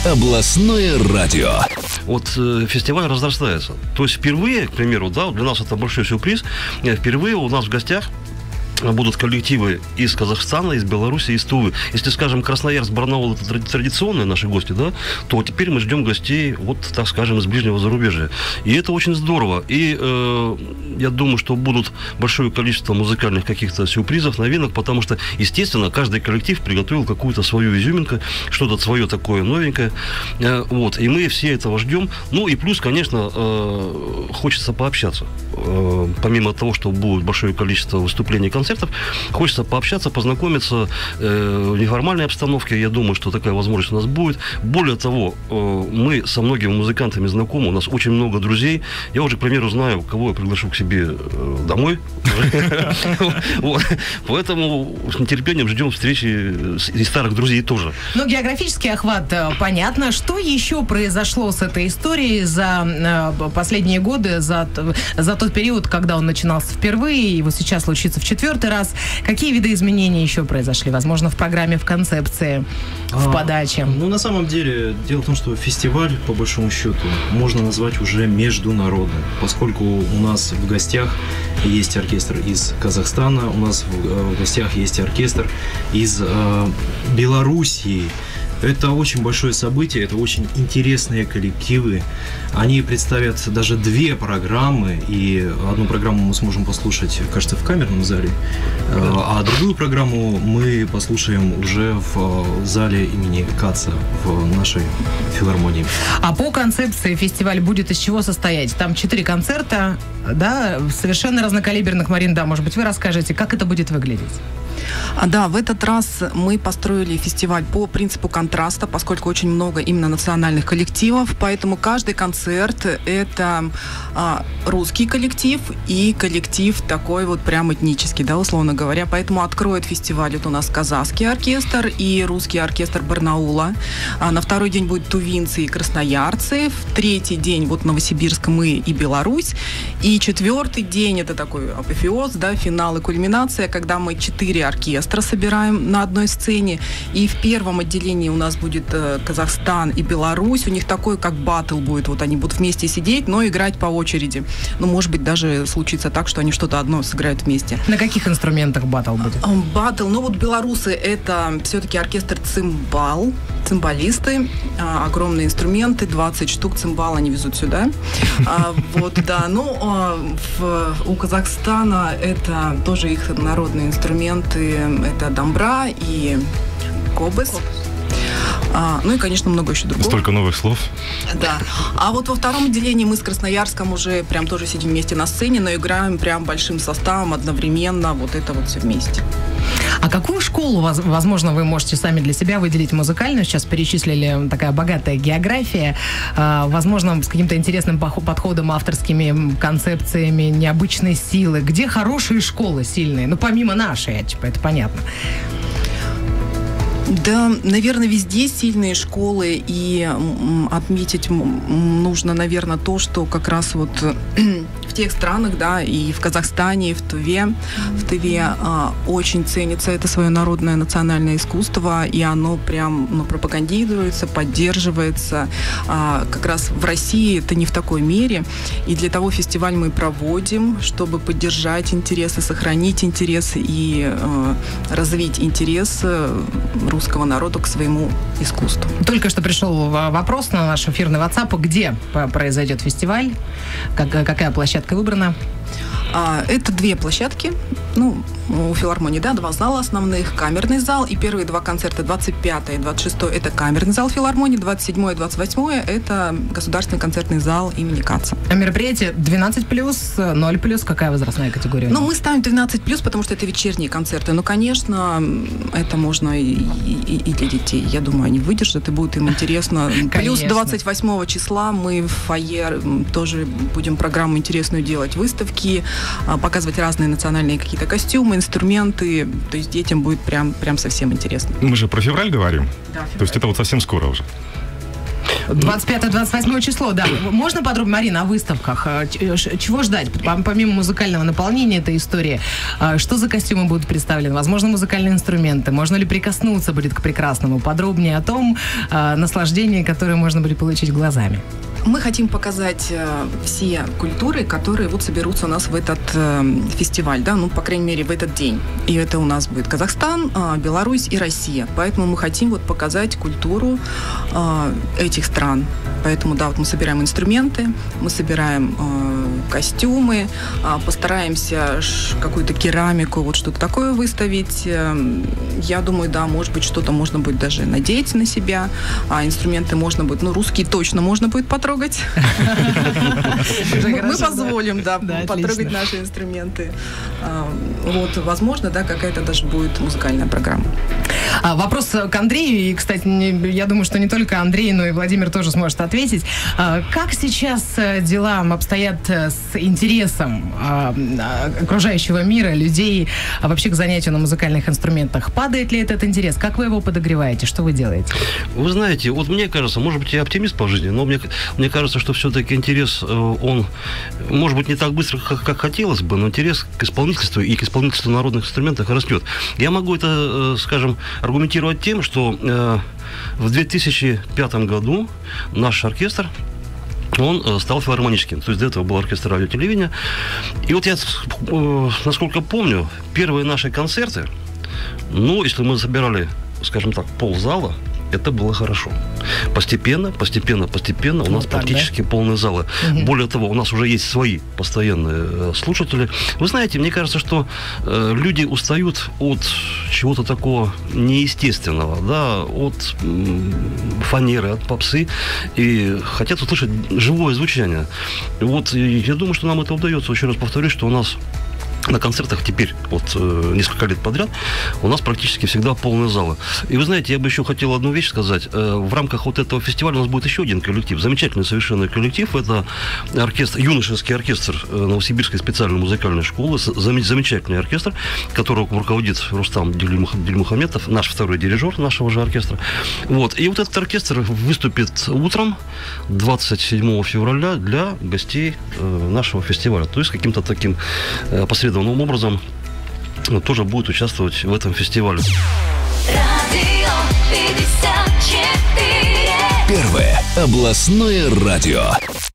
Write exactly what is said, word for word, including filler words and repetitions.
Областное радио. Вот э, фестиваль разрастается. То есть впервые, к примеру, да, для нас это большой сюрприз, впервые у нас в гостях будут коллективы из Казахстана, из Беларуси, из Тувы. Если, скажем, Красноярск, Барнаул — это традиционные наши гости, да, то теперь мы ждем гостей, вот, так скажем, из ближнего зарубежья. И это очень здорово. И э, я думаю, что будут большое количество музыкальных каких-то сюрпризов, новинок, потому что, естественно, каждый коллектив приготовил какую-то свою изюминку, что-то свое такое новенькое. Э, вот. И мы все этого ждем. Ну и плюс, конечно, э, хочется пообщаться. Э, помимо того, что будет большое количество выступлений, концертов, хочется пообщаться, познакомиться э, в неформальной обстановке. Я думаю, что такая возможность у нас будет. Более того, э, мы со многими музыкантами знакомы, у нас очень много друзей. Я уже, к примеру, знаю, кого я приглашу к себе э, домой. Поэтому с нетерпением ждем встречи и старых друзей тоже. Ну, географический охват понятно. Что еще произошло с этой историей за последние годы, за, за тот период, когда он начинался впервые, и вот сейчас случится в четвертый раз? Какие виды изменений еще произошли? Возможно, в программе, в концепции, в а, подаче? Ну, на самом деле, дело в том, что фестиваль, по большому счету, можно назвать уже международным, поскольку у нас в гостях есть оркестр из Казахстана, у нас в, в гостях есть оркестр из э, Белоруссии. Это очень большое событие, это очень интересные коллективы. Они представят даже две программы, и одну программу мы сможем послушать, кажется, в камерном зале, а другую программу мы послушаем уже в зале имени Каца в нашей филармонии. А по концепции фестиваль будет из чего состоять? Там четыре концерта, да, совершенно разнокалиберных. Марин, да, может быть, вы расскажете, как это будет выглядеть? Да, в этот раз мы построили фестиваль по принципу контраста, поскольку очень много именно национальных коллективов, поэтому каждый концерт — это а, русский коллектив и коллектив такой вот прям этнический, да, условно говоря. Поэтому откроет фестиваль вот у нас казахский оркестр и русский оркестр Барнаула. А на второй день будут тувинцы и красноярцы. В третий день вот Новосибирск, мы и Беларусь. И четвертый день — это такой апофеоз, да, финал и кульминация, когда мы четыре оркестра собираем на одной сцене. И в первом отделении у нас будет э, Казахстан и Беларусь. У них такой, как баттл будет. Вот они будут вместе сидеть, но играть по очереди. Ну, может быть, даже случится так, что они что-то одно сыграют вместе. На каких инструментах баттл будет? Баттл, ну вот белорусы — это все-таки оркестр цимбал, цимбалисты, а, огромные инструменты, двадцать штук цимбал они везут сюда. А, вот, да. Ну, а, в, у Казахстана это тоже их народные инструменты. Это домбра и кобыс. А, ну и, конечно, много еще другого. Столько новых слов. Да. А вот во втором отделении мы с Красноярском уже прям тоже сидим вместе на сцене, но играем прям большим составом одновременно, вот это вот все вместе. А какую школу, возможно, вы можете сами для себя выделить музыкальную? Сейчас перечислили, такая богатая география. Возможно, с каким-то интересным подходом, авторскими концепциями, необычной силы. Где хорошие школы сильные? Ну, помимо нашей, типа, это понятно. Да, наверное, везде сильные школы, и отметить нужно, наверное, то, что как раз вот в тех странах, да, и в Казахстане, и в Туве, в Туве а, очень ценится это свое народное национальное искусство, и оно прям, ну, пропагандируется, поддерживается. А, как раз в России это не в такой мере, и для того фестиваль мы проводим, чтобы поддержать интересы, сохранить интересы и а, развить интерес русского народа к своему искусству. Только что пришел вопрос на наш эфирный WhatsApp. Где произойдет фестиваль? Как, какая площадка выбрана? А, это две площадки. Ну, у филармонии, да, два зала основных. Камерный зал. И первые два концерта, двадцать пятое и двадцать шестое, это камерный зал филармонии. двадцать седьмое и двадцать восьмое, это государственный концертный зал имени Каца. А мероприятие двенадцать плюс, ноль плюс, какая возрастная категория? Ну, мы ставим двенадцать плюс, потому что это вечерние концерты. Но, конечно, это можно и, и, и для детей. Я думаю, они выдержат, и будет им интересно. Плюс двадцать восьмого числа мы в фойе тоже будем программу интересную делать, выставки, показывать разные национальные какие-то костюмы, инструменты. То есть детям будет прям, прям совсем интересно. Мы же про февраль говорим. Да, февраль. То есть это вот совсем скоро уже. двадцать пятое - двадцать восьмое число, да. Можно подробно, Марина, о выставках? Чего ждать? Помимо музыкального наполнения этой истории, что за костюмы будут представлены? Возможно, музыкальные инструменты? Можно ли прикоснуться будет к прекрасному? Подробнее о том наслаждении, которое можно будет получить глазами. Мы хотим показать э, все культуры, которые вот соберутся у нас в этот э, фестиваль, да, ну, по крайней мере, в этот день. И это у нас будет Казахстан, э, Беларусь и Россия. Поэтому мы хотим вот показать культуру э, этих стран. Поэтому, да, вот мы собираем инструменты, мы собираем э, костюмы, э, постараемся ш- какую-то керамику, вот что-то такое выставить. Э, я думаю, да, может быть, что-то можно будет даже надеть на себя, а инструменты можно будет, ну, русские точно можно будет потрогать. Мы позволим, да, потрогать наши инструменты. Вот, возможно, да, какая-то даже будет музыкальная программа. Вопрос к Андрею, и, кстати, я думаю, что не только Андрей, но и Владимир тоже сможет ответить. Как сейчас дела обстоят с интересом окружающего мира, людей вообще к занятию на музыкальных инструментах? Падает ли этот интерес? Как вы его подогреваете? Что вы делаете? Вы знаете, вот мне кажется, может быть, я оптимист по жизни, но мне, мне кажется, что все-таки интерес, он, может быть, не так быстро, как, как хотелось бы, но интерес к исполнительству и к исполнительству народных инструментов растет. Я могу это, скажем, аргументировать тем, что э, в две тысячи пятом году наш оркестр, он стал филармоническим. То есть до этого был оркестр радио и телевидения. И вот я, э, насколько помню, первые наши концерты, ну, если мы забирали, скажем так, ползала, это было хорошо. Постепенно, постепенно, постепенно у нас вот практически так, да? полные залы. Угу. Более того, у нас уже есть свои постоянные слушатели. Вы знаете, мне кажется, что э, люди устают от чего-то такого неестественного, да, от м, фанеры, от попсы, и хотят услышать живое звучание. Вот, и я думаю, что нам это удается. Еще раз повторюсь, что у нас на концертах теперь, вот э, несколько лет подряд, у нас практически всегда полные залы. И вы знаете, я бы еще хотел одну вещь сказать. Э, в рамках вот этого фестиваля у нас будет еще один коллектив, замечательный совершенно коллектив. Это оркестр, юношеский оркестр Новосибирской специальной музыкальной школы, зам, замечательный оркестр, которого руководит Рустам Дильмухаметов, наш второй дирижер нашего же оркестра. Вот. И вот этот оркестр выступит утром двадцать седьмого февраля для гостей э, нашего фестиваля. То есть каким-то таким э, посредством образом тоже будет участвовать в этом фестивале. Первое областное радио.